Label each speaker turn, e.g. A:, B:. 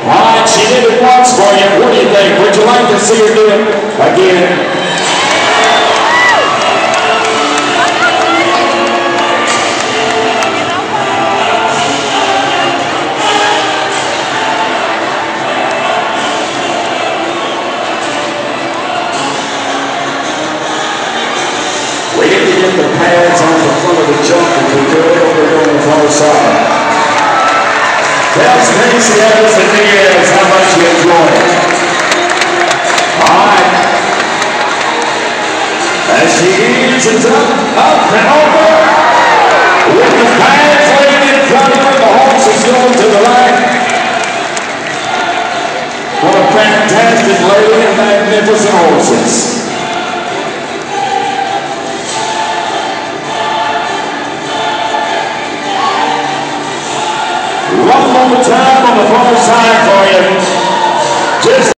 A: All right, she did it once for you. What do you think? Would you like to see her do it again? We need to get the pads on the front of the jump if we do it over on the far side. Tell Stacy Evans and Diaz how much you enjoy it. All right. As she eases up and over. With the pads laying in front of her, the horse is going to the right. What a fantastic lady and magnificent horses. One more time on the far side for you. Just